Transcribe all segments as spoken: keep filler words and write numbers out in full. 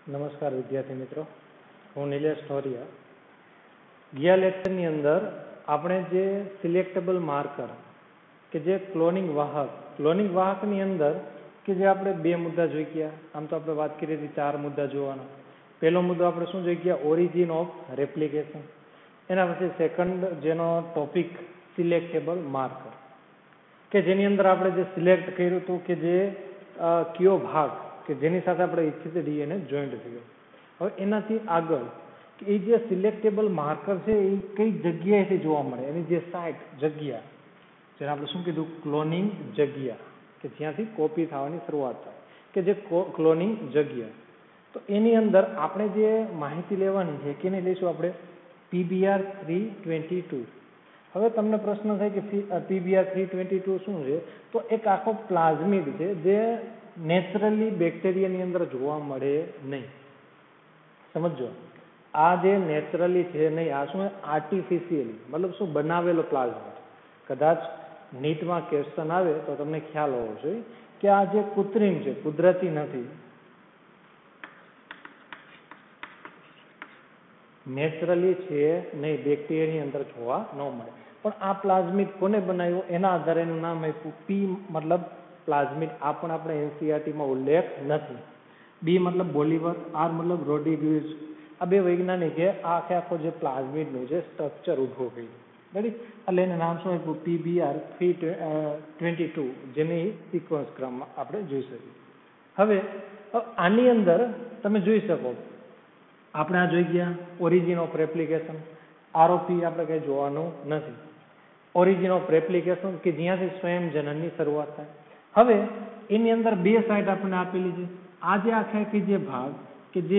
નમસ્કાર વિદ્યાર્થી મિત્રો, હું નિલેશ ઢોરિયા. ગયા લેક્ચરની અંદર આપણે જે સિલેક્ટેબલ માર્કર કે જે ક્લોનિંગ વાહક ક્લોનિંગ વાહકની અંદર કે જે આપણે બે મુદ્દા જોઈ ગયા. આમ તો આપણે વાત કરી હતી ચાર મુદ્દા જોવાના. પહેલો મુદ્દો આપણે શું જોઈ ગયા? Origin of replication. એના પછી સેકન્ડ જેનો ટોપિક સિલેક્ટેબલ માર્કર, કે જેની અંદર આપણે જે સિલેક્ટ કર્યું હતું કે જે કયો ભાગ કે જેની સાથે આપણે ઈચ્છિત ડીએનએ જોઈન્ટ થયો. હવે એનાથી આગળ કે એ જે સિલેક્ટેબલ માર્કર છે એ કઈ જગ્યાએથી જોવા મળે, એની જે સાઇટ જગ્યા, જેને આપણે શું કીધું? ક્લોનિંગ જગ્યા, કે જ્યાંથી કોપી થવાની શરૂઆત થાય, કે જે ક્લોનિંગ જગ્યા. તો એની અંદર આપણે જે માહિતી લેવાની છે કેને લઈશું આપણે? PBR three twenty two. હવે તમને પ્રશ્ન થાય કે પીબીઆર થ્રી ટ્વેન્ટી ટુ શું છે? તો એક આખો પ્લાઝમિડ છે જે નેચરલી બેક્ટેરિયાની અંદર જોવા મળે નહીં. સમજો, આ જે નેચરલી છે નહીં, આ શું આર્ટિફિશિયલી, મતલબ શું બનાવેલો પ્લાઝમિડ. કદાચ નીટમાં ક્વેશ્ચન આવે તો તમને ખ્યાલ હોવો જોઈએ કે આ જે કૃત્રિમ છે, કુદરતી નથી, નેચરલી છે નહીં, બેક્ટેરિયાની અંદર જોવા ન મળે. પણ આ પ્લાઝમિડ કોને બનાવ્યો એના આધારે એનું નામ આપ્યું પી મતલબ પ્લાઝમિડ. આ પણ આપણે એનસીઈઆરટીમાં ઉલ્લેખ નથી. બી મતલબ બોલિવર, આર મતલબ રોડ્રિગ્યુઝ. આ બે વૈજ્ઞાનિકે આ આખે આખો જે પ્લાઝમિડનું જે સ્ટ્રક્ચર ઊભું કર્યું, રેડી. એટલે એનું નામ શું આપ્યું? પીબીઆર થ્રી ટ્વેન્ટી ટુ, જેની સિક્વન્સ ક્રમમાં આપણે જોઈ શકીએ. હવે આની અંદર તમે જોઈ શકો, આપણે આ જોઈ ગયા ઓરિજિન ઓફ રેપ્લિકેશન. આરઓપી આપણે કંઈ જોવાનું નથી. ઓરિજિન ઓફ રેપ્લિકેશન કે જ્યાંથી સ્વયં જનનની શરૂઆત થાય. હવે એની અંદર બે સાઇટ આપણને આપેલી છે. આ જે આખી આખી જે ભાગ કે જે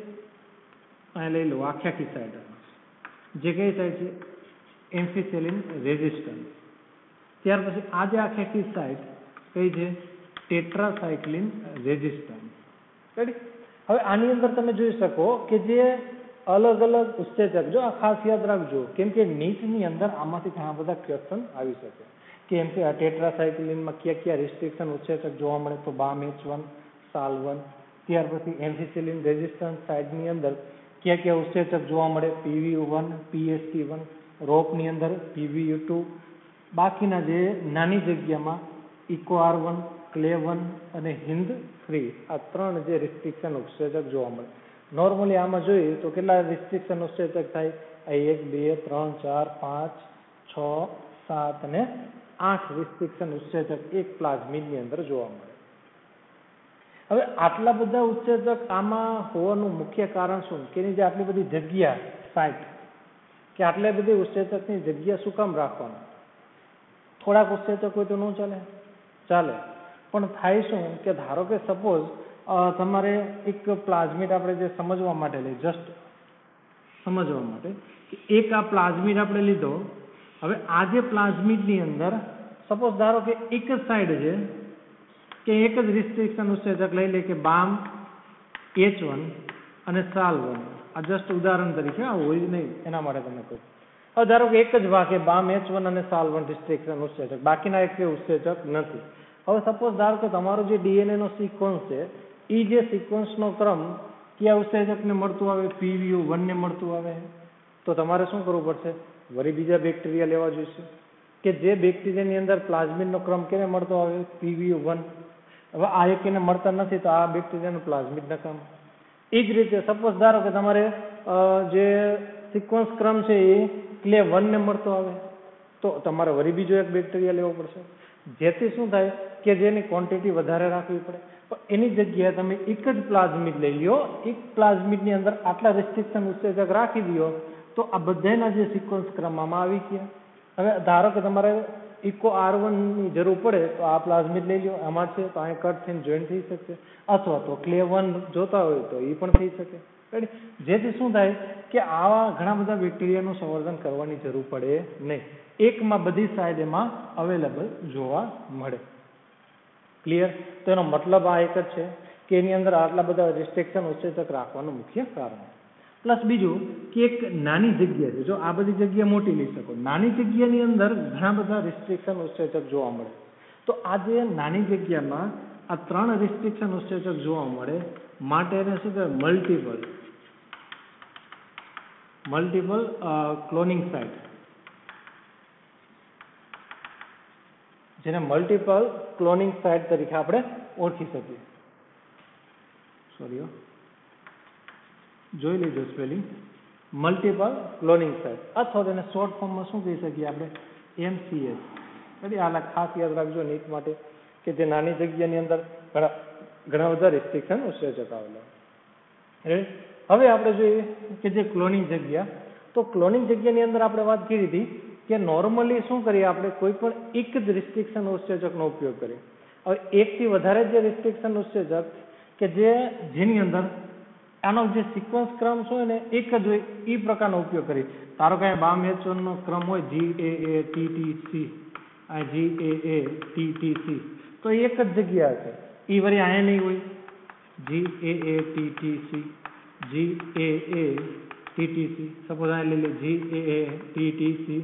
અહીં લઈ લો, આખી આખી સાઇટ જે કઈ સાઇટ છે? Ampicillin resistance. ત્યાર પછી આ જે આખી આખી સાઇટ કઈ છે? Tetracycline resistance. રેડી. હવે આની અંદર તમે જોઈ શકો કે જે અલગ અલગ ઉત્સેચક, જો આ ખાસ યાદ રાખજો કેમ કે નીટની અંદર આમાંથી ઘણા બધા ક્વેશ્ચન આવી શકે. કેમ કે આ ટેટ્રાસાયક્લિનમાં ક્યાં ક્યાં રિસ્ટ્રિક્શન ઉત્સેચક જોવા મળે? તો Bam H one, Sal one. ત્યાર પછી એમ્ફિસિલિન રેઝિસ્ટન્સ સાઇડની અંદર ક્યાં ક્યાં ઉત્સેચક જોવા મળે? PVU one, PST one. રોપની અંદર પીવીયુ ટુ. બાકીના જે નાની જગ્યામાં Eco R one, Cla one અને હિન્દ થ્રી, આ ત્રણ જે રિસ્ટ્રિક્શન ઉત્સેચક જોવા મળે. નોર્મલી આમાં જોઈએ તો કેટલા રિસ્ટ્રિક્શન ઉત્સેચક થાય? એક, બે, ત્રણ, ચાર, પાંચ, છ, સાત અને આઠ રિસ્ટ્રિક્શન ઉત્સેચક એક પ્લાઝમિડની અંદર જોવા મળે. હવે આટલા બધા ઉત્સેચક આમાં હોવાનું મુખ્ય કારણ શું? કે એની જે આટલી બધી જગ્યા સાઇટ, કે આટલી બધી ઉત્સેચકની જગ્યા શું કામ રાખવાની? થોડાક ઉત્સેચક હોય તો ન ચાલે? ચાલે. પણ થાય શું કે ધારો કે સપોઝ તમારે એક પ્લાઝમિડ આપણે જે સમજવા માટે લઈ, જસ્ટ સમજવા માટે એક આ પ્લાઝમિડ આપણે લીધો. હવે આ જે પ્લાઝમિડની અંદર સપોઝ ધારો કે એક જ સાઈડ છે કે એક જ રિસ્ટ્રિક્શન ઉત્સેચક લઈ લે કે બામ એચ વન અને સાલ વન. આ જસ્ટ ઉદાહરણ તરીકે, આ હોય નહીં એના માટે તમે કહું. હવે ધારો કે એક જ ભાગ કે બામ એચ વન અને સાલ વન રિસ્ટ્રિક્શન ઉત્સેચક, બાકીના એક ઉત્સેચક નથી. હવે સપોઝ ધારો કે તમારો જે ડીએનએ નો સિક્વન્સ છે એ જે સિક્વન્સનો ક્રમ કયા ઉત્સેચકને મળતું આવે? પીવીયુ વન ને મળતું આવે. તો તમારે શું કરવું પડશે? વળી બીજા બેક્ટેરિયા લેવા જોઈશે કે જે બેક્ટેરિયાની અંદર પ્લાઝમિડનો ક્રમ કેને મળતો આવે? PVU one. હવે આ એક એને મળતા નથી તો આ બેક્ટેરિયાનું પ્લાઝમિડ નકામ. એ જ રીતે સપોઝ ધારો કે તમારે જે સિક્વન્સ ક્રમ છે એ ક્લે વન ને મળતો આવે તો તમારે વળી બીજો એક બેક્ટેરિયા લેવો પડશે. જેથી શું થાય કે જેની ક્વોન્ટિટી વધારે રાખવી પડે. પણ એની જગ્યાએ તમે એક જ પ્લાઝમિડ લઈ લ્યો, એક પ્લાઝમિડની અંદર આટલા રિસ્ટ્રિક્શન ઉત્સેચક રાખી દો તો આ બધાના જે સિક્વન્સ ક્રમમાં આવી ગયા. હવે ધારો કે તમારે ઇકો આર વન ની જરૂર પડે તો આ પ્લાઝમિડ લઈ લો, આમાં છે તો અહીં કટ થઈને જોઈન્ટ થઈ શકશે, અથવા તો ક્લે વન જોતા હોય તો એ પણ થઈ શકે. જેથી શું થાય કે આવા ઘણા બધા બેક્ટેરિયાનું સંવર્ધન કરવાની જરૂર પડે નહીં. એકમાં બધી સાઇડ એમાં અવેલેબલ જોવા મળે. ક્લિયર? તો એનો મતલબ આ એક જ છે કે એની અંદર આટલા બધા રિસ્ટ્રિક્શન ઉત્સેચક રાખવાનું મુખ્ય કારણ. પ્લસ બીજું કે એક નાની જગ્યા છે, જો આ બધી જગ્યા મોટી લઈ શકો, નાની જગ્યાની અંદર ઘણા બધા રિસ્ટ્રિક્શન ઉત્સેચક જોવા મળે. તો આ જે નાની જગ્યામાં આ ત્રણ રિસ્ટ્રિક્શન ઉત્સેચક જોવા મળે, માટે એને શું કહેવાય? મલ્ટિપલ મલ્ટિપલ ક્લોનિંગ સાઇટ, જેને મલ્ટિપલ ક્લોનિંગ સાઇટ તરીકે આપણે ઓળખી શકીએ. સોરી, જોઈ લીધું સ્પેલિંગ. મલ્ટિપલ ક્લોનિંગ સાઇટ, અથવા તેને શોર્ટ ફોર્મમાં શું કહી શકીએ આપણે? એમસીએચ. એટલે આના ખાસ યાદ રાખજો નીટ માટે, કે જે નાની જગ્યાની અંદર ઘણા ઘણા બધા રિસ્ટ્રિક્શન ઉત્સેચક આવેલા. હવે આપણે જોઈએ કે જે ક્લોનિંગ જગ્યા, તો ક્લોનિંગ જગ્યાની અંદર આપણે વાત કરી હતી કે નોર્મલી શું કરીએ આપણે? કોઈ પણ એક જ રિસ્ટ્રિક્શન ઉત્સેચકનો ઉપયોગ કરીએ. હવે એકથી વધારે જે રિસ્ટ્રિક્શન ઉત્સેચક કે જે જેની અંદર આનો જે સિક્વન્સ ક્રમ હોય ને એક જ હોય, એ પ્રકારનો ઉપયોગ કરીએ. ધારો કે બામ એચનો ક્રમ હોય G A A T T C, આ G A A T T C, તો એક જ જગ્યા છે. એ વળી અહીંયા નહીં હોય. G A A T T C, G A A T T C, suppose અહીંયા લઈ લે G A A T T C,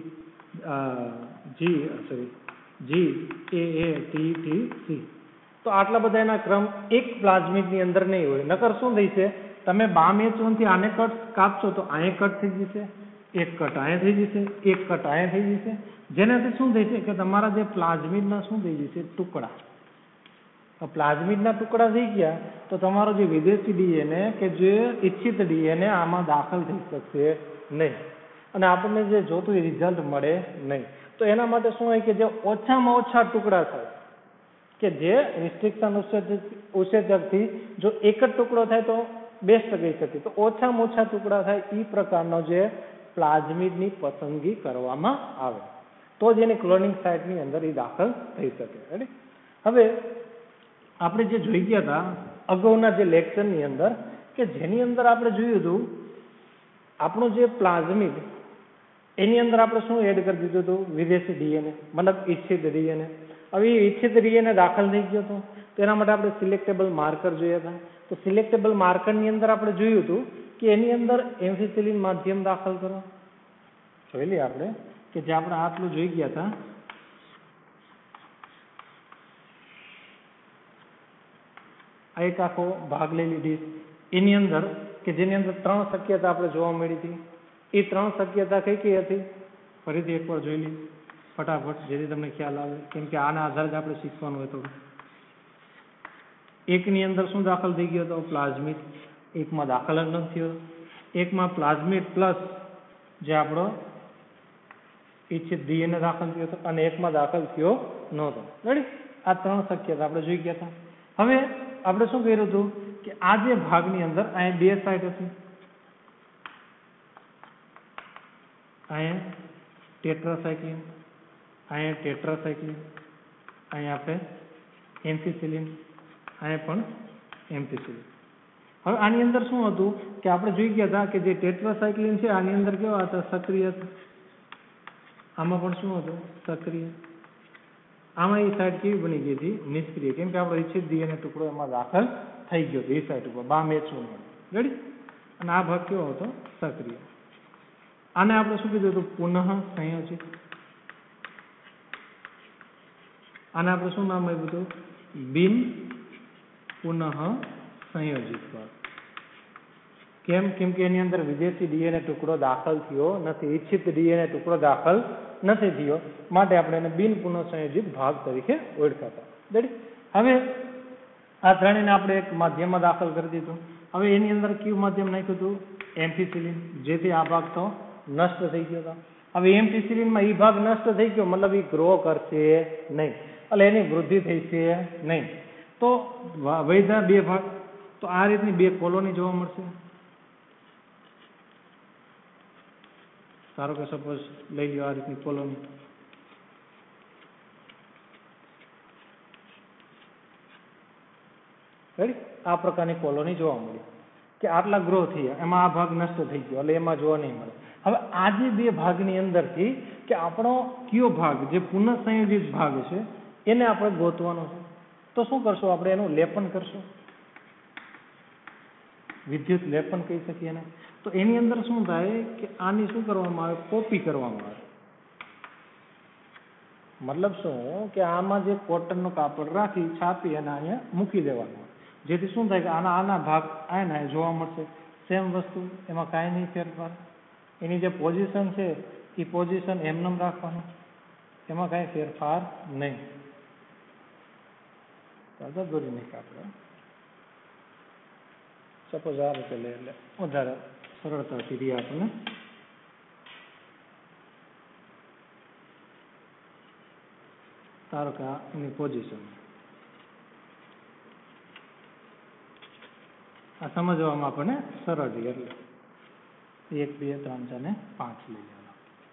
G sorry G A A T T C. તો આટલા બધા એના ક્રમ એક પ્લાઝમિડની અંદર નહીં હોય. નકર શું થઈ છે? તમે બામ એચથી આને કટ કાપશો તો અહીંયા કટ થઈ જશે, એક કટ અહીંયા થઈ જશે, એક કટ અહીંયા થઈ જશે. જેનાથી શું થઈ છે કે તમારા જે પ્લાઝમિડના શું થઈ જશે? ટુકડા. પ્લાઝમિડના ટુકડા થઈ ગયા તો તમારો જે વિદેશી ડીએનએ કે જે ઈચ્છિત ડીએનએ આમાં દાખલ થઈ શકશે નહીં, અને આપણને જે જોતું એ રિઝલ્ટ મળે નહીં. તો એના માટે શું હોય કે જે ઓછામાં ઓછા ટુકડા થાય, કે જે રિસ્ટ્રિક્શન ઉત્સેચકથી જો એક જ ટુકડો થાય તો બેસ્ટ કહી શકીએ. તો ઓછામાં ઓછા ટુકડા થાય એ પ્રકારનો જે પ્લાઝમિડની પસંદગી કરવામાં આવે, તો જ એની ક્લોનિંગ સાઇટની અંદર એ દાખલ થઈ શકે. રેડી? હવે આપણે જે જોઈ ગયા હતા અગાઉના જે લેક્ચરની અંદર, કે જેની અંદર આપણે જોયું હતું આપણું જે પ્લાઝમિડ, એની અંદર આપણે શું એડ કરી દીધું હતું? વિદેશી ડીએનએ, મતલબ ઈચ્છિત ડીએનએ. હવે એ ઈચ્છિત ડીએનએ દાખલ થઈ ગયો હતો, તો એના માટે આપણે સિલેક્ટેબલ માર્કર જોયા હતા. તો સિલેક્ટેબલ માર્કરની અંદર આપણે જોયું હતું કે એની અંદર એમ્ફીસિલિન માધ્યમ દાખલ કરો. જોઈ લઈએ આપણે કે જે આપણે આટલું જોઈ ગયા હતા. આ એક આખો ભાગ લઈ લીધી, એની અંદર કે જેની અંદર ત્રણ શક્યતા આપણે જોવા મળી હતી. એ ત્રણ શક્યતા કઈ કઈ હતી? ફરીથી એકવાર જોઈ લઈએ ફટાફટ, જેથી તમને ખ્યાલ આવે, કેમ કે આના આધારે જ આપણે શીખવાનું હોય. થોડું એકની અંદર શું દાખલ થઈ ગયો હતો? પ્લાઝમિડ. એકમાં દાખલ જ નથી થયો. એકમાં પ્લાઝમિડ પ્લસ જે આપણો ઈચ્છિત ડીએનએ દાખલ થયો હતો, અને એકમાં દાખલ થયો નહોતો. રેડી? આ ત્રણ શક્યતા આપણે જોઈ ગયા હતા. હવે આપણે શું કર્યું હતું કે આ જે ભાગની અંદર અહીંયા બે સાઇટ હતી, અહીંયા ટેટ્રાસાયક્લિન, અહીંયા ટેટ્રાસાયક્લિન, અહીંયા આપણે એમ્ફીસિલિન, અહીંયા પણ એમ્ફીસિલિન. હવે આની અંદર શું હતું કે આપણે જોઈ ગયા હતા કે જે ટેટ્રાસાયક્લિન છે આની અંદર કેવા હતા? સક્રિય હતા. આમાં પણ શું હતું? સક્રિય. આમાં એ સાઇટ કેવી બની ગઈ હતી? નિષ્ક્રિય. કેમ કે આપણો ઈચ્છિત ડીએનએ ટુકડો એમાં દાખલ થઈ ગયો હતો એ સાઇટ ઉપર, બામ એચનું. રેડી? અને આ ભાગ કેવો હતો? સક્રિય. આને આપણે શું કીધું હતું? પુનઃ સંયોજિત. આને આપણે શું નામ આપ્યું હતું? બિન પુનઃ સંયોજિત ભાગ. કેમ? કેમ કે એની અંદર વિદેશી ડીએનએ ટુકડો દાખલ થયો નથી, ઈચ્છિત ડીએનએ ટુકડો દાખલ નથી થયો, માટે આપણે એને બિન પુનઃ સંયોજિત ભાગ તરીકે ઓળખાતા. રેડી? હવે આ ત્રણેયને આપણે એક માધ્યમમાં દાખલ કરી દીધું. હવે એની અંદર કયું માધ્યમ નાખ્યું હતું? એમ્ફીસિલિન. જેથી આ ભાગ તો નષ્ટ થઈ ગયો હતો. હવે એમ્ફીસિલિનમાં એ ભાગ નષ્ટ થઈ ગયો, મતલબ એ ગ્રો કરશે નહીં, એટલે એની વૃદ્ધિ થઈ છે નહીં. તો વૈધા બે ભાગ. તો આ રીતની બે કોલોની જોવા મળશે. ધારો કે સપોઝ લઈ લો આ રીતની કોલોની. રેડી? આ પ્રકારની કોલોની જોવા મળી કે આટલા ગ્રો થયા, એમાં આ ભાગ નષ્ટ થઈ ગયો, એટલે એમાં જોવા નહીં મળે. હવે આ જે બે ભાગની અંદરથી કે આપણો કયો ભાગ જે પુનઃ સંયોજિત ભાગ છે એને આપણે ગોતવાનો છે. તો શું કરશું? આપણે એનું લેપન કરશું, વિદ્યુત લેપન કહી શકીએ એને. તો એની અંદર શું થાય કે આની શું કરવામાં આવે? કોપી કરવામાં આવે. મતલબ શું કે આમાં જે કોટનનું કાપડ રાખી છાપી અને અહીંયા મૂકી દેવાનું. જેથી શું થાય કે આના આના ભાગ આના જોવા મળશે, સેમ વસ્તુ, એમાં કાંઈ નહીં ફેરફાર. એની જે પોઝિશન છે એ પોઝિશન એમનેમ રાખવાની, એમાં કાંઈ ફેરફાર નહીં. તો દોરી નાખીએ આપણે. સપોઝ આ રીતે લે એટલે વધારે સરળતાથી રહે આપણને. ધારો કે આ એની પોઝિશન, આ સમજવામાં આપણને સરળ રહે એટલે એક બે ત્રણ ચાર ને પાંચ લઈ લેવાના.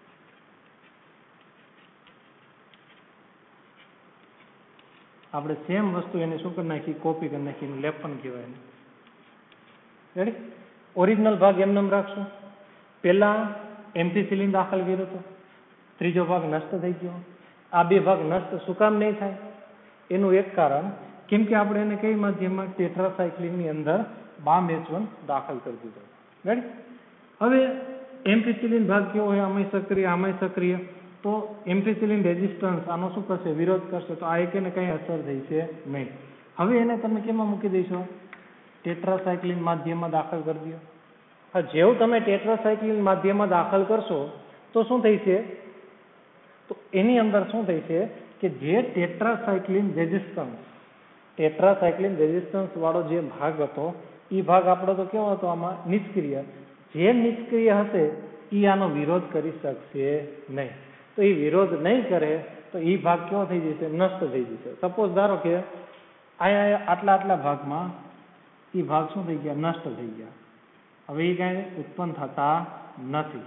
આપણે સેમ વસ્તુ એને શું કરી નાખી, કોપી કરી નાખી, લેપન કહેવાય એને. રેડી? ઓરિજિનલ ભાગ એમનેમ રાખશું. પહેલા એમ્ફીસિલિન દાખલ કર્યો હતો, ત્રીજો ભાગ નષ્ટ થઈ ગયો. આ બે ભાગ નષ્ટ શું કામ નહીં થાય? એનું એક કારણ, કેમ કે આપણે એને કઈ માધ્યમમાં ટેટ્રાસાયક્લિનની અંદર બામ એચ વન દાખલ કરી દીધો. રાઈટ? હવે એમ્ફીસિલિન ભાગ કેવો હોય, આમાંય સક્રિય આમાંય સક્રિય, તો એમ્ફીસિલિન રેઝિસ્ટન્સ આનો શું કરશે, વિરોધ કરશે, તો આ એકેને કંઈ અસર થઈ છે નહીં. હવે એને તમે કેમાં મૂકી દઈશો, ટેટ્રાસાયક્લિન માધ્યમમાં દાખલ કરી દો. હવે જેવું તમે ટેટ્રાસાયક્લિન માધ્યમમાં દાખલ કરશો તો શું થઈ છે, તો એની અંદર શું થઈ છે કે જે ટેટ્રાસાયક્લિન રેઝિસ્ટન્સ ટેટ્રાસાયક્લિન રેઝિસ્ટન્સ વાળો જે ભાગ હતો એ ભાગ આપણો તો કેવો હતો, આમાં નિષ્ક્રિય. જે નિષ્ક્રિય હશે એ આનો વિરોધ કરી શકશે નહીં. તો એ વિરોધ નહીં કરે તો એ ભાગ કેવો થઈ જશે, નષ્ટ થઈ જશે. સપોઝ ધારો કે અહીંયા આટલા આટલા ભાગમાં એ ભાગ શું થઈ ગયા, નષ્ટ થઈ ગયા. હવે એ કાંઈ ઉત્પન્ન થતા નથી.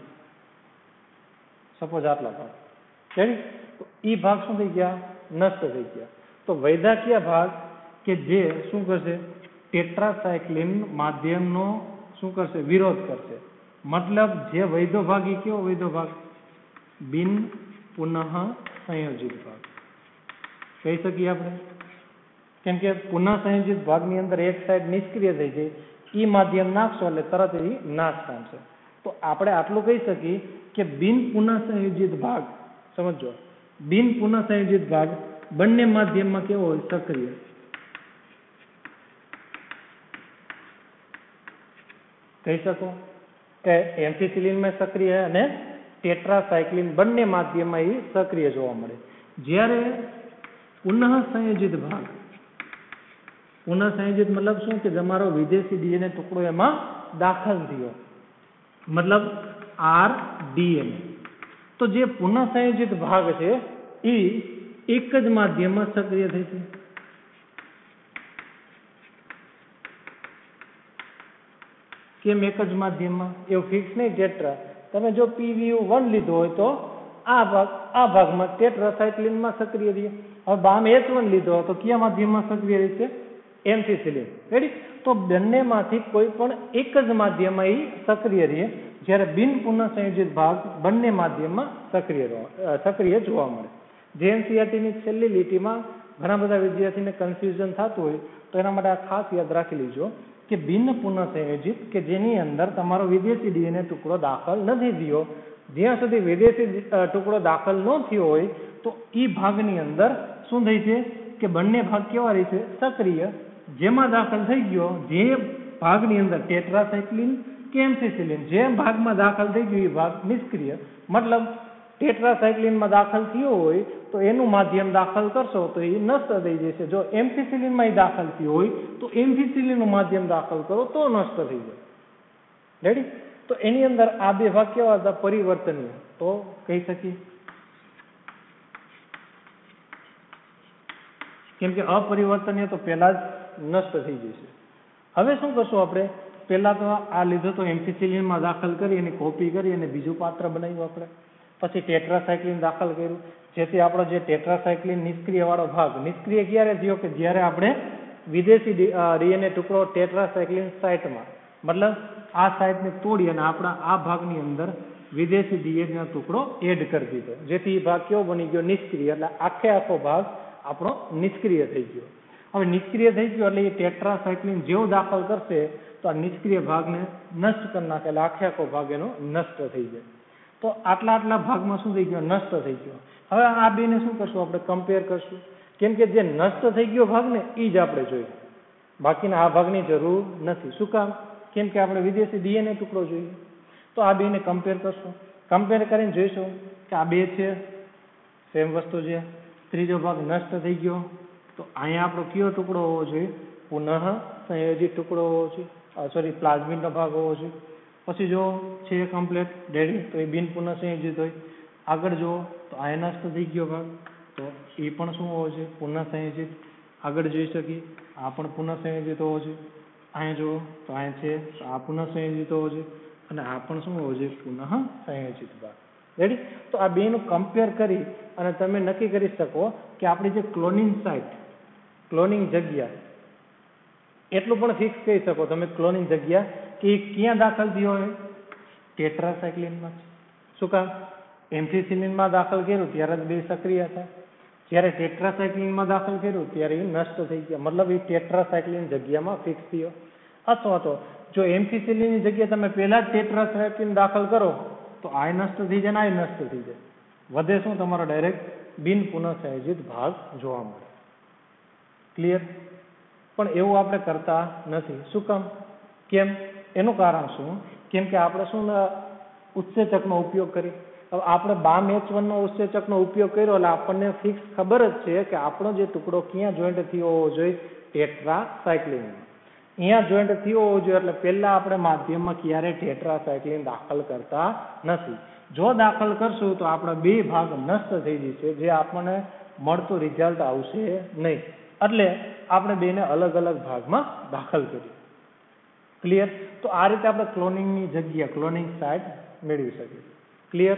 સપોઝ આટલા ભાગ, તો એ ભાગ શું થઈ ગયા, નષ્ટ થઈ ગયા. તો વૈદ્યકીય ભાગ કે જે શું કરશે, ટેટ્રાસાયક્લિન માધ્યમનો શું કરશે, વિરોધ કરશે. મતલબ જે વૈધો ભાગ એ કેવો વૈધો ભાગ, બિન પુનઃ સંયોજિત ભાગ કહી શકીએ આપણે. કેમ કે પુનઃ સંયોજિત ભાગની અંદર એક સાઈડ નિષ્ક્રિય થઈ જાય, એ માધ્યમ નાખશો એટલે તરત એ નાશ પામશે. તો આપણે આટલું કહી શકીએ કે બિન પુનઃ સંયોજિત ભાગ, સમજો, બિન પુનઃ સંયોજિત ભાગ બંને માધ્યમમાં કેવો હોય, સક્રિય. કહી શકો કે એમ્ફીસિલિનમાં સક્રિય અને ટેટ્રાસાયક્લિન બંને માધ્યમમાં એ સક્રિય જોવા મળે. જ્યારે પુનઃ સંયોજિત ભાગ, પુનઃ સંયોજિત મતલબ શું કે તમારો વિદેશી ડીએનએ ટુકડો એમાં દાખલ થયો, મતલબ આર ડીએનએ. તો જે પુનઃ સંયોજિત ભાગ છે એ એક જ માધ્યમમાં સક્રિય થઈ છે. કેમ એક જ માધ્યમમાં, એવું ફિક્સ નહીં ટેટ્રા. તમે જો પીવીયુ વન લીધો હોય તો આ ભાગ આ ભાગમાં ટેટ્રાસાયક્લિનમાં સક્રિય રહે. હવે બામ એચ વન લીધો હોય તો કયા માધ્યમમાં સક્રિય રહેશે, એમ્ફીસિલિન. રેડી? તો બંનેમાંથી કોઈ પણ એક જ માધ્યમમાં એ સક્રિય રહે, જ્યારે બિન પુનઃ સંયોજિત ભાગ બંને માધ્યમમાં સક્રિય સક્રિય જોવા મળે. જે એનસીઈઆરટીની છેલ્લી લીટીમાં ઘણા બધા વિદ્યાર્થીને કન્ફ્યુઝન થતું હોય તો એના માટે આ ખાસ યાદ રાખી લીજો કે બિન પુનઃ સંયોજિત કે જેની અંદર તમારો વિદેશી ડીએનએ ટુકડો દાખલ નથી થયો, જ્યાં સુધી વિદેશી ટુકડો દાખલ ન થયો હોય તો એ ભાગની અંદર શું થઈ છે કે બંને ભાગ કેવા રહે છે, સક્રિય. જેમાં દાખલ થઈ ગયો, જે ભાગની અંદર ટેટ્રાસાયક્લિન કે એમ્ફીસિલિન જે ભાગમાં દાખલ થઈ ગયું એ ભાગ નિષ્ક્રિય. મતલબ ટેટ્રાસાયક્લિનમાં દાખલ થયો હોય તો એનું માધ્યમ દાખલ કરશો તો એ નષ્ટ થઈ જશે. જો એમ્ફીસિલિનમાં દાખલ થયો હોય તો એમ્ફીસિલિનનું માધ્યમ દાખલ કરો તો નષ્ટ થઈ જાય. રેડી? તો એની અંદર આ બે ભાગ કેવા હતા, પરિવર્તનીય. તો કહી શકીએ કેમ કે અપરિવર્તનીય તો પહેલા જ નષ્ટ થઈ જશે. હવે શું કરશું આપણે, પહેલા તો આ લીધો તો એમ્ફીસિલિનમાં દાખલ કરી એની કોપી કરી અને બીજું પાત્ર બનાવ્યું આપણે. પછી ટેટ્રાસાયક્લિન દાખલ કર્યું, જેથી આપણો જે ટેટ્રાસાયક્લિન નિષ્ક્રિય વાળો ભાગ નિષ્ક્રિય ક્યારે થયો કે જ્યારે આપણે વિદેશી ડીએનએ ટુકડો ટેટ્રાસાયક્લિન સાઇટમાં, મતલબ આ સાઇટને તોડી અને આપણા આ ભાગની અંદર વિદેશી ડીએનએ ટુકડો એડ કરી દીધો, જેથી એ ભાગ કેવો બની ગયો, નિષ્ક્રિય. એટલે આખે આખો ભાગ આપણો નિષ્ક્રિય થઈ ગયો. હવે નિષ્ક્રિય થઈ ગયો એટલે એ ટેટ્રાસાયક્લિન જેવો દાખલ કરશે તો આ નિષ્ક્રિય ભાગને નષ્ટ કરી નાખે, એટલે આખે આખો ભાગ એનો નષ્ટ થઈ જાય. તો આટલા આટલા ભાગમાં શું થઈ ગયો, નષ્ટ થઈ ગયો. હવે આ બેને શું કરશું આપણે, કમ્પેર કરશું. કેમ કે જે નષ્ટ થઈ ગયો ભાગ ને એ જ આપણે જોયું. બાકીના આ ભાગની જરૂર નથી. શું કામ? કેમ કે આપણે વિદેશી ડીએનએ ટુકડો જોઈએ. તો આ બેને કમ્પેર કરશું. કમ્પેર કરીને જોઈશું કે આ બે છે સેમ વસ્તુ છે. ત્રીજો ભાગ નષ્ટ થઈ ગયો. તો અહીંયા આપણો કયો ટુકડો હોવો જોઈએ? પુનઃ સંયોજિત ટુકડો હોવો જોઈએ. સોરી પ્લાઝમિડનો ભાગ હોવો જોઈએ. પછી જો છે કમ્પ્લીટ રેડી તો એ બિન પુનઃ સંયોજિત હોય. આગળ જુઓ તો અહીંયા નષ્ટ થઈ ગયો ભાગ તો એ પણ શું હોવો જોઈએ? પુનઃ સંયોજિત. આગળ જોઈ શકીએ આ પણ પુનઃ સંયોજિત હોવો જોઈએ. અહીંયા જુઓ તો અહીંયા છે તો આ પુનઃ સંયોજિત હોવો જોઈએ અને આ પણ શું હોવો જોઈએ? પુનઃ સંયોજિત ભાગ. રેડી? તો આ બેનું કમ્પેર કરી અને તમે નક્કી કરી શકો કે આપણી જે ક્લોનિંગ સાઇટ ક્લોનિંગ જગ્યા એટલું પણ ફિક્સ કહી શકો તમે ક્લોનિંગ જગ્યા કે એ ક્યાં દાખલ થયો હોય? ટેટ્રાસાયક્લિનમાં. શું કામ? એમ્ફીસિલિનમાં દાખલ કર્યું ત્યારે જ બે સક્રિય હતા. જ્યારે ટેટ્રાસાયક્લિનમાં દાખલ કર્યું ત્યારે એ નષ્ટ થઈ ગયા. મતલબ એ ટેટ્રાસાયક્લિન જગ્યામાં ફિક્સ થયો. અથવા તો જો એમ્ફીસિલિનની જગ્યાએ તમે પહેલા જ ટેટ્રાસાયક્લિન દાખલ કરો તો આ નષ્ટ થઈ જાય ને આ નષ્ટ થઈ જાય. વધે શું? તમારો ડાયરેક્ટ બિન પુનઃસંયોજિત ભાગ જોવા મળે. ક્લિયર? પણ એવું આપણે કરતા નથી. શું કામ? કેમ? એનું કારણ શું? કેમ કે આપણે શું ઉત્સેચકનો ઉપયોગ કરી. હવે આપણે બામ એચ વનનો ઉત્સેચકનો ઉપયોગ કર્યો એટલે આપણને ફિક્સ ખબર જ છે કે આપણો જે ટુકડો ક્યાં જોઈન્ટ થયો હોવો જોઈએ? ટેટ્રાસાયક્લિનમાં. અહીંયા જોઈન્ટ થયો હોવો જોઈએ એટલે પહેલા આપણે માધ્યમમાં ક્યારે ટેટ્રાસાયક્લિન દાખલ કરતા નથી. જો દાખલ કરશું તો આપણા બે ભાગ નષ્ટ થઈ જશે, જે આપણને મળતું રિઝલ્ટ આવશે નહીં. એટલે આપણે બેને અલગ અલગ ભાગમાં દાખલ કરીએ. ક્લિયર? તો આ રીતે આપણે ક્લોનિંગની જગ્યા ક્લોનિંગ સાઇટ મેળવી શકીએ. ક્લિયર?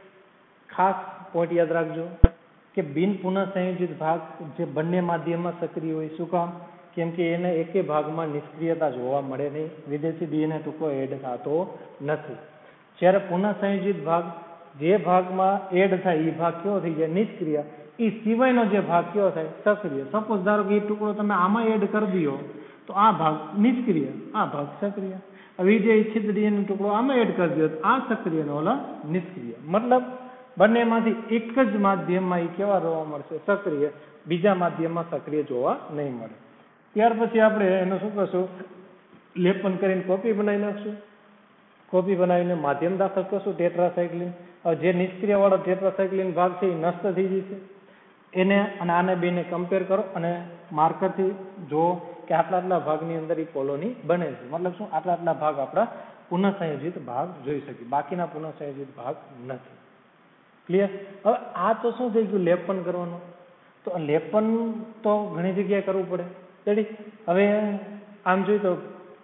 ખાસ પોઈન્ટ યાદ રાખજો કે બિન પુનઃસંયોજિત ભાગ જે બંને માધ્યમમાં સક્રિય હોય. શું કામ? કેમ કે એને એકે ભાગમાં નિષ્ક્રિયતા જોવા મળે નહીં. વિદેશી ડીએનએ ટુકડો એડ થતો નથી. જ્યારે પુનઃસંયોજિત ભાગ જે ભાગમાં એડ થાય એ ભાગ કયો થઈ જાય? નિષ્ક્રિય. એ સિવાયનો જે ભાગ કયો થાય? સક્રિય. સપોઝ ધારો કે એ ટુકડો તમે આમાં એડ કરી દો તો આ ભાગ નિષ્ક્રિય, આ ભાગ સક્રિય. હવે જે ઇચ્છિત ડીએનએ ટુકડો આમાં એડ કરી દો આ સક્રિય ને ઓલા નિષ્ક્રિય. મતલબ બંનેમાંથી એક જ માધ્યમમાં એ કેવા જોવા મળશે? સક્રિય. બીજા માધ્યમમાં સક્રિય જોવા નહીં મળે. ત્યાર પછી આપણે એનું શું કરશું? લેપન કરીને કોપી બનાવી નાખશું. કોપી બનાવીને માધ્યમ દાખલ કરશું ટેટ્રાસાયક્લિન. જે નિષ્ક્રિય વાળો ટેટ્રાસાયક્લિન ભાગ છે એ નષ્ટ થઈ જશે. એને અને આને બેને કમ્પેર કરો અને માર્કરથી જુઓ કે આટલા આટલા ભાગની અંદર એ કોલોની બને છે. મતલબ શું? આટલા આટલા ભાગ આપણા પુનઃસંયોજિત ભાગ જોઈ શકીએ, બાકીના પુનઃસંયોજિત ભાગ નથી. ક્લિયર? હવે આ તો શું થઈ ગયું? લેપન કરવાનું. તો લેપન તો ઘણી જગ્યાએ કરવું પડે. રેડી? હવે આમ જોઈએ તો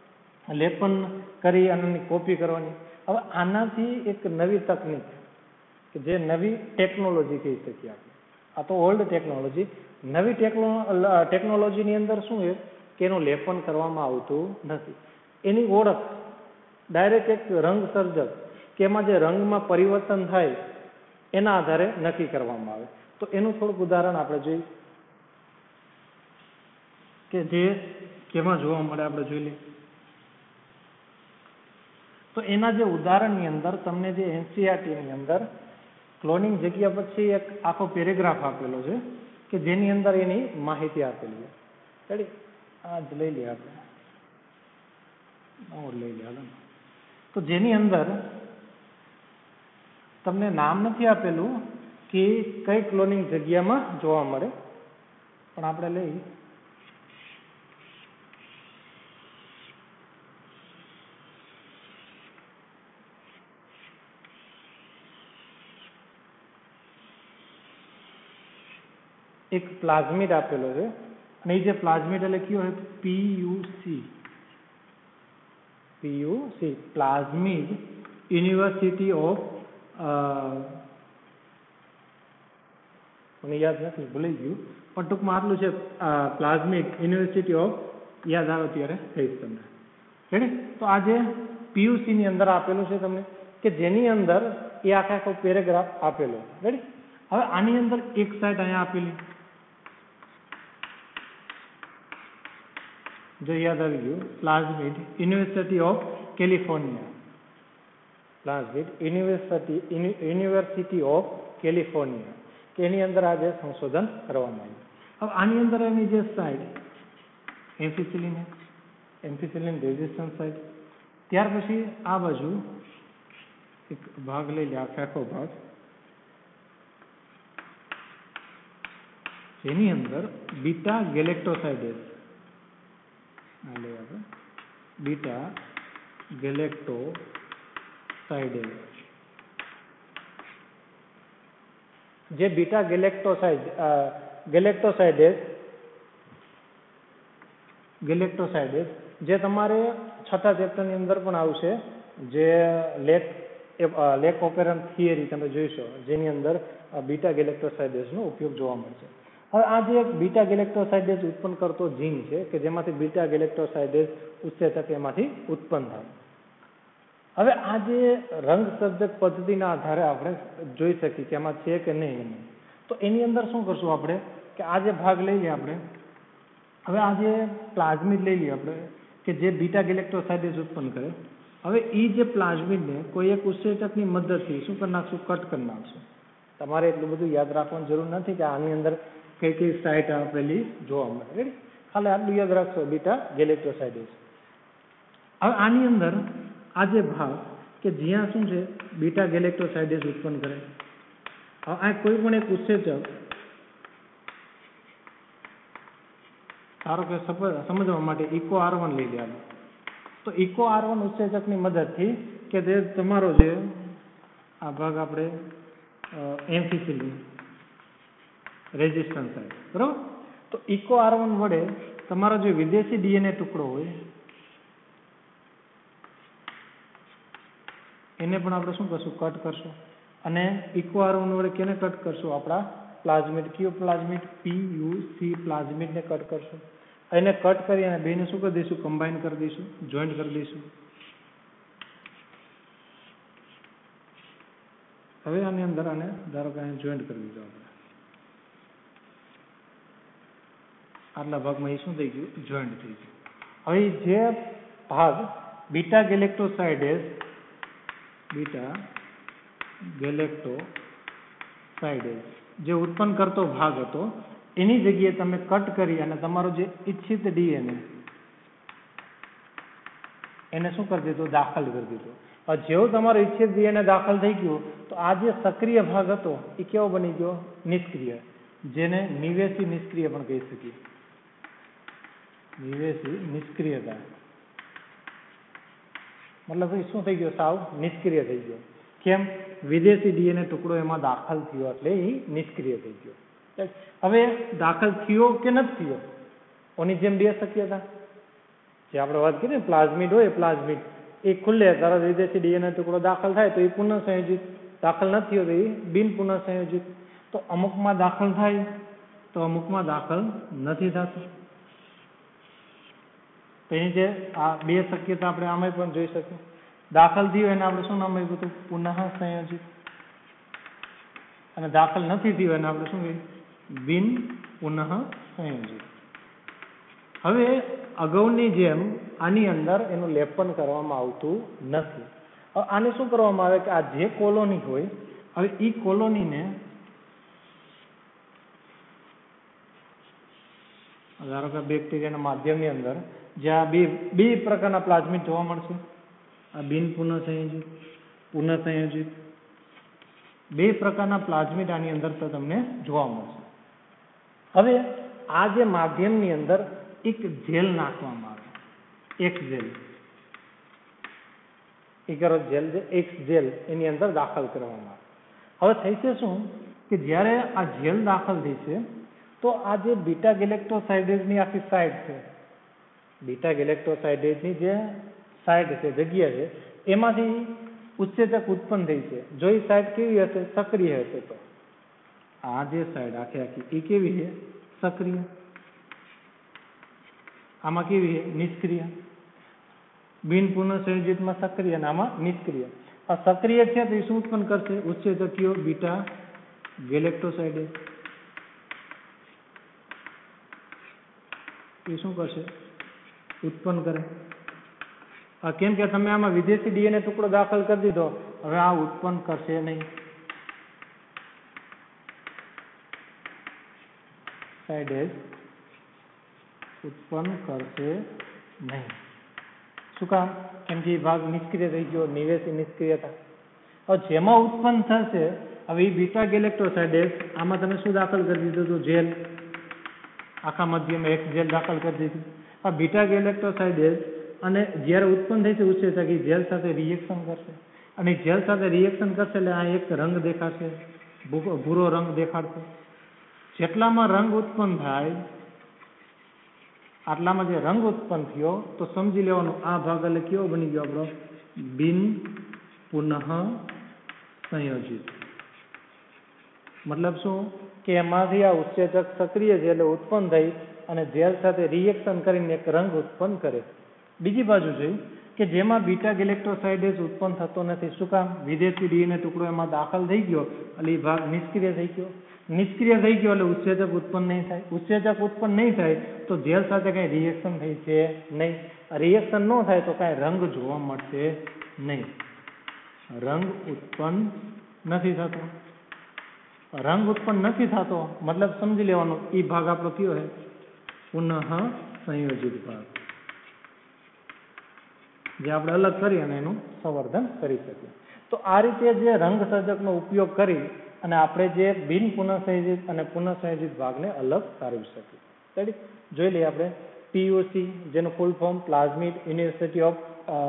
લેપન કરી અને કોપી કરવાની. હવે આનાથી એક નવી તકનીક કે જે નવી ટેકનોલોજી કહી શકીએ આપણે. આ તો ઓલ્ડ ટેકનોલોજી. નવી ટેકનો ટેકનોલોજીની અંદર શું છે કે એનું લેપન કરવામાં આવતું નથી. એની ઓળખ ડાયરેક્ટ એક રંગ સર્જક કે એમાં જે રંગમાં પરિવર્તન થાય એના આધારે નક્કી કરવામાં આવે. તો એનું થોડુંક ઉદાહરણ આપણે જોઈએ કે જે કેમાં જોવા મળે આપણે જોઈ લઈએ. તો એના જે ઉદાહરણની અંદર તમને જે એનસીઈઆરટીની અંદર ક્લોનિંગ જગ્યા પછી એક આખો પેરેગ્રાફ આપેલો છે કે જેની અંદર એની માહિતી આપેલી છે. રેડી? આ જ લઈ લઈએ આપણે. નોટ લઈ લઈએ. તો જેની અંદર તમને નામ નથી આપેલું કે કઈ ક્લોનિંગ જગ્યામાં જોવા મળે, પણ આપણે લઈ એક પ્લાઝમિડ આપેલો છે અને એ જે પ્લાઝમિડ એટલે કયો હોય? PUC. PUC plasmid University of મને યાદ નથી, ભૂલી ગયું, પણ ટૂંકમાં આટલું છે. પ્લાઝમિડ યુનિવર્સિટી ઓફ યાદ આવે ત્યારે કહીશ તમને. રેડી? તો આ જે પીયુસી ની અંદર આપેલું છે તમને કે જેની અંદર એ આખા આખો પેરેગ્રાફ આપેલો. રેડી? હવે આની અંદર એક સાઈડ અહીંયા આપેલી, જો યાદ આવી ગયું, plasmid University of California. Plasmid University University of California કે એની અંદર આજે સંશોધન કરવામાં આવ્યું. હવે આની અંદર એની જે side ampicillin ampicillin resistance site. ત્યાર પછી આ બાજુ એક ભાગ લઈ લે, આ આખો ભાગ, જેની અંદર બીટા ગેલેક્ટોસાઇડેઝ, આ લઈએ આપણે બીટા ગેલેક્ટોસાઇડેઝ. જે બીટા ગેલેક્ટોસાઇડ ગેલેક્ટોસાઇડેઝ ગેલેક્ટોસાઇડેઝ જે તમારે છઠ્ઠા ચેપ્ટરની અંદર પણ આવશે, જે લેક લેક ઓપેરન્ટ થિયરી તમે જોઈશો, જેની અંદર બીટા ગેલેક્ટોસાઇડેઝનો ઉપયોગ જોવા મળશે. હવે આ જે એક બીટા ગેલેક્ટોસાઇડેઝ ઉત્પન્ન કરતો જીન છે કે જેમાંથી બીટા ગેલેક્ટોસાઇડેઝ ઉત્સેચક એમાંથી ઉત્પન્ન થાય. હવે આ જે રંગસર્જક પદ્ધતિના આધારે આપણે જોઈ શકીએ કે એમાં છે કે નહીં એમ. તો એની અંદર શું કરશું આપણે કે આ જે ભાગ લઈ લઈએ આપણે, હવે આ જે પ્લાઝમિડ લઈ લઈએ આપણે કે જે બીટા ગેલેક્ટોસાઇડેઝ ઉત્પન્ન કરે. હવે એ જે પ્લાઝમિડને કોઈ એક ઉત્સેચકની મદદથી શું કરી નાખશું, કટ કરી નાખશું. તમારે એટલું બધું યાદ રાખવાની જરૂર નથી કે આની અંદર કઈ કઈ સાઇટ આપેલી જોવા મળે. રેડી, ખાલી આટલું યાદ રાખશો, બીટા ગેલેક્ટોસાઇડેઝ. હવે આની અંદર આ જે ભાગ કે જ્યાં શું છે બીટા ગેલેક્ટોસાઇડેઝ ઉત્પન્ન કરે. હવે આ કોઈ પણ એક ઉત્સેચક, ધારો કે સમજવા માટે ઇકો આર વન લઈ લે. તો ઇકો આર વન ઉત્સેચકની મદદથી કે તે તમારો જે આ ભાગ આપણે એમ્ફીસિલિન રેઝિસ્ટન્સ સાઇટ, બરાબર. તો ઇકો આર વન વડે તમારો જે વિદેશી ડીએનએ ટુકડો હોય એને પણ આપણે શું કરશું, કટ કરશું. અને ઇકો આર વન વડે કેને કટ કરશું, આપણા પ્લાઝમિડ, કયો પ્લાઝમિડ, પી યુ સી પ્લાઝમિડને કટ કરશું. એને કટ કરી અને બેને શું કરી દઈશું, કમ્બાઈન કરી દઈશું, જોઈન્ટ કરી દઈશું. હવે આની અંદર આને ધારો કે જોઈન્ટ કરી દીધો આપણે, આટલા ભાગમાં એ શું થઈ ગયું, જોઈન્ટ થઈ ગયું. હવે જે ભાગ બીટા ગેલેક્ટોસાઇડેઝ બીટા ગેલેક્ટોસાઇડેઝ જે ઉત્પન્ન કરતો ભાગ હતો એની જગ્યાએ તમે કટ કરી અને તમારો જે ઈચ્છિત ડીએનએ એને શું કરી દીધું, દાખલ કરી દીધું. હવે જેવો તમારો ઈચ્છિત ડીએનએ દાખલ થઈ ગયો તો આ જે સક્રિય ભાગ હતો એ કેવો બની ગયો, નિષ્ક્રિય, જેને નિવેશી નિષ્ક્રિય પણ કહી શકીએ. નિવેશી નિષ્ક્રિયતા મતલબ શું થઈ ગયો, સાવ નિષ્ક્રિય થઈ ગયો. કેમ, વિદેશી ડીએનએ ટુકડો એમાં દાખલ થયો એટલે એ નિષ્ક્રિય થઈ ગયો. હવે દાખલ થયો કે નથી થયો, ઓની જેમ બે શક્યતા જે આપણે વાત કરીએ, પ્લાઝમિડ હોય, પ્લાઝમિડ એ ખુલ્લે તરત વિદેશી ડીએનએ ટુકડો દાખલ થાય તો એ પુનઃ સંયોજિત, દાખલ નથી થયો તો એ બિન પુનઃ સંયોજિત. તો અમુકમાં દાખલ થાય તો અમુકમાં દાખલ નથી થતું. તો એની જે આ બે શક્યતા આપણે આમાં પણ જોઈ શકીએ. દાખલ થયો એને આપણે શું નામ આપ્યું હતું, પુનઃ સંયોજિત. અને દાખલ નથી થયો એને આપણે શું કહીએ, બિન પુનઃ સંયોજિત. હવે અગાઉની જેમ આની અંદર એનું લેપન કરવામાં આવતું નથી. હવે આને શું કરવામાં આવે કે આ જે કોલોની હોય, હવે એ કોલોનીને ધારો કે બેક્ટેરિયાના માધ્યમની અંદર જ્યાં બે બે પ્રકારના પ્લાઝમિડ જોવા મળશે, આ બિન પુનઃ સંયોજિત, પુનઃ સંયોજિત, બે પ્રકારના પ્લાઝમિડ આની અંદર તો તમને જોવા મળશે. હવે આ જે માધ્યમની અંદર એક જેલ નાખવામાં આવે, એક્સ જેલ, એકારો જેલ જે એક્સ જેલ એની અંદર દાખલ કરવામાં આવે. હવે થશે શું કે જ્યારે આ જેલ દાખલ થઈ છે તો આ જે બીટા ગેલેક્ટોસાઇડેઝની આખી સાઇડ છે, બીટા ગેલેક્ટોસાઇડેઝની જે સાઇડ છે, જગ્યા છે, એમાંથી ઉત્સેચક ઉત્પન્ન થઈ છે. જો એ સાઇડ કેવી હશે, સક્રિય હશે, તો આ જે સાઇડ આખી આખી એ કેવી છે, સક્રિય. આમાં કેવી છે, નિષ્ક્રિય. બિન પુનઃ સંયોજિતમાં સક્રિય અને આમાં નિષ્ક્રિય. આ સક્રિય છે તો એ શું ઉત્પન્ન કરશે, ઉત્સેચક કયો, બીટા ગેલેક્ટોસાઇડેઝ. એ શું કરશે, ઉત્પન્ન કરે. કેમ કે તમે આમાં વિદેશી ડીએનએ ટુકડો દાખલ કરી દીધો, હવે આ ઉત્પન્ન કરશે નહીં. સાઇડેઝ ઉત્પન્ન કરશે નહીં. શું કામ? કેમ કે એ ભાગ નિષ્ક્રિય થઈ ગયો, નિવેશી નિષ્ક્રિયતા. હવે જેમાં ઉત્પન્ન થશે, હવે એ બીટા ગેલેક્ટોસાઇડેઝ, આમાં તમે શું દાખલ કરી દીધું હતું? જેલ. આખા મધ્યમાં એક જેલ દાખલ કરી દીધી. આ બીટા ગેલેક્ટોસાઇડેઝ અને જ્યારે ઉત્પન્ન થઈ છે ઉત્સેચક, એ જેલ સાથે રિએક્શન કરશે અને જેલ સાથે રિએક્શન કરશે એટલે આ એક રંગ દેખાશે, ભૂરો રંગ દેખાડશે. જેટલામાં રંગ ઉત્પન્ન થાય આટલામાં જે રંગ ઉત્પન્ન થયો તો સમજી લેવાનું આ ભાગ એટલે કેવો બની ગયો આપણો? બિન પુનઃ સંયોજિત. મતલબ શું? કે એમાંથી આ ઉત્સેચક સક્રિય છે એટલે ઉત્પન્ન થઈ અને જેલ સાથે રિએક્શન કરીને એક રંગ ઉત્પન્ન કરે. બીજી બાજુ છે કે જેમાં બીટા ગેલેક્ટોસાઇડેઝ ઉત્પન્ન થતો નથી. શું કામ? વિદેશી ડીએનએ ટુકડો એમાં દાખલ થઈ ગયો એટલે એ ભાગ નિષ્ક્રિય થઈ ગયો. નિષ્ક્રિય થઈ ગયો એટલે ઉત્સેચક ઉત્પન્ન નહીં થાય. ઉત્સેચક ઉત્પન્ન નહીં થાય તો જેલ સાથે કઈ રિએક્શન થઈ છે નહીં. રિએક્શન ન થાય તો કાંઈ રંગ જોવા મળશે નહીં. રંગ ઉત્પન્ન નથી થતો. રંગ ઉત્પન્ન નથી થતો મતલબ સમજી લેવાનું એ ભાગ આપણો કયો છે? પુનઃ સંયોજિત ભાગ, જે આપણે અલગ કરી અને એનું સંવર્ધન કરી શકીએ. તો આ રીતે જે રંગ સર્જકનો ઉપયોગ કરી અને આપણે જે બિન પુનઃસંયોજિત અને પુનઃસંયોજિત ભાગને અલગ તારવી શકીએ. રેડી? જોઈ લઈએ આપણે પીયુસી, જેનું full form plasmid University of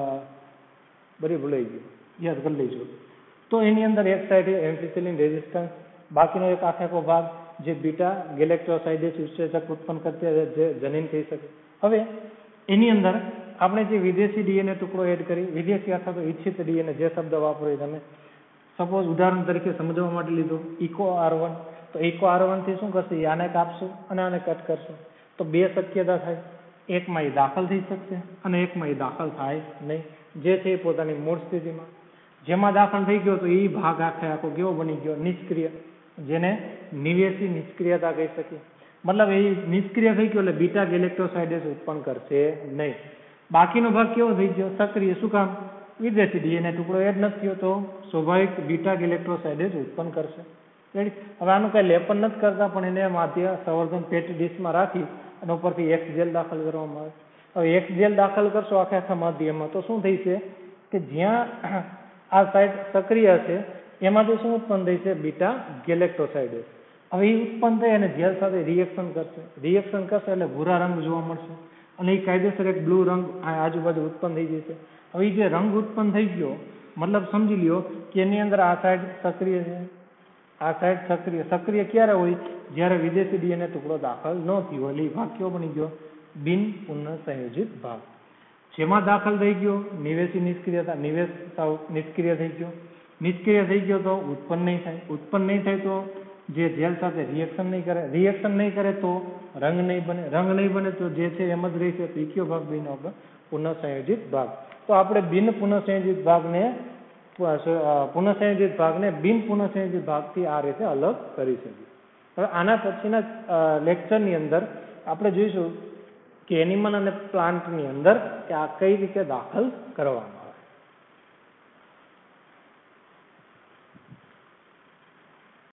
બધી ભૂલાઈ ગયું, યાદ કરી લઈશું. તો એની અંદર એક સાઈડ એમ્ફિસિલિન રેઝિસ્ટન્સ, બાકીનો એક આખો ભાગ જે બીટા ગેલેક્ટોસાઇડેઝ ઉત્સેચક ઉત્પન્ન કરતી જે જનીન થઈ શકે. હવે એની અંદર આપણે જે વિદેશી ડીએનએ ટુકડો એડ કરી, વિદેશી અથવા તો ઈચ્છિત ડીએનએ, જે શબ્દ વાપરો તમે, સપોઝ ઉદાહરણ તરીકે સમજવા માટે લીધું ઇકો આર વન, તો ઇકો આર વન થી શું કરશે? આને કાપશું અને આને કટ કરશું તો બે શક્યતા થાય. એકમાં એ દાખલ થઈ શકશે અને એકમાં એ દાખલ થાય નહીં, જે છે એ પોતાની મૂળ સ્થિતિમાં. જેમાં દાખલ થઈ ગયો તો એ ભાગ આખે આખો કેવો બની ગયો? નિષ્ક્રિય, જેને નિવેશી નિષ્ક્રિયતા કહી શકીએ. મતલબ એ નિષ્ક્રિય થઈ ગયો એટલે બીટા ગેલેક્ટોસાઇડેઝ ઉત્પન્ન કરશે નહીં. બાકીનો ભાગ કેવો થઈ ગયો? સક્રિય. શું કામ? વિદેશી ડીએનએ ટુકડો એડ નથી થયો તો સ્વાભાવિક બીટા ગેલેક્ટોસાઇડેઝ ઉત્પન્ન કરશે. રેડી? હવે આનું કઈ લેપન નથી કરતા પણ એને માધ્ય સંવર્ધન પેટી ડીશમાં રાખી અને ઉપરથી એક્સ જેલ દાખલ કરવામાં આવે. હવે એક્સ જેલ દાખલ કરશો આખા આખા માધ્યમમાં તો શું થઈ છે કે જ્યાં આ સાઇડ સક્રિય છે એમાંથી શું ઉત્પન્ન થઈ છે? Beta galactosidase. હવે એ ઉત્પન્ન થઈ અને જેલ સાથે રિએક્શન કરશે. રિએક્શન કરશે એટલે ભૂરા રંગ જોવા મળશે અને એ કાયદેસર એક બ્લુ રંગ આજુબાજુ ઉત્પન્ન થઈ જશે. હવે જે રંગ ઉત્પન્ન થઈ ગયો મતલબ સમજી લ્યો કે એની અંદર આ સાઈડ સક્રિય છે, આ સાઈડ સક્રિય. સક્રિય ક્યારે હોય? જ્યારે વિદેશી ડીએનએ ટુકડો દાખલ ન થયો એટલે એ ભાગ કેવો બની ગયો? બિન પુનઃસંયોજિત ભાગ. જેમાં દાખલ થઈ ગયો નિવેશી નિષ્ક્રિયતા, નિવેશ નિષ્ક્રિય થઈ ગયો. નિષ્ક્રિય થઈ ગયો તો ઉત્પન્ન નહીં થાય. ઉત્પન્ન નહીં થાય તો જે જેલ સાથે રિએક્શન નહીં કરે. રિએક્શન નહીં કરે તો રંગ નહીં બને. રંગ નહીં બને તો જે છે એમ જ રહેશે. તો કયો ભાગ બન્યો? આપણે પુનઃસંયોજિત ભાગ. તો આપણે બિન પુનઃસંયોજિત ભાગને પુનઃસંયોજિત ભાગને બિન પુનઃસંયોજિત ભાગથી આ રીતે અલગ કરી શકીએ. હવે આના પછીના લેક્ચરની અંદર આપણે જોઈશું કે એનિમલ અને પ્લાન્ટની અંદર કે આ કઈ રીતે દાખલ કરવાનું.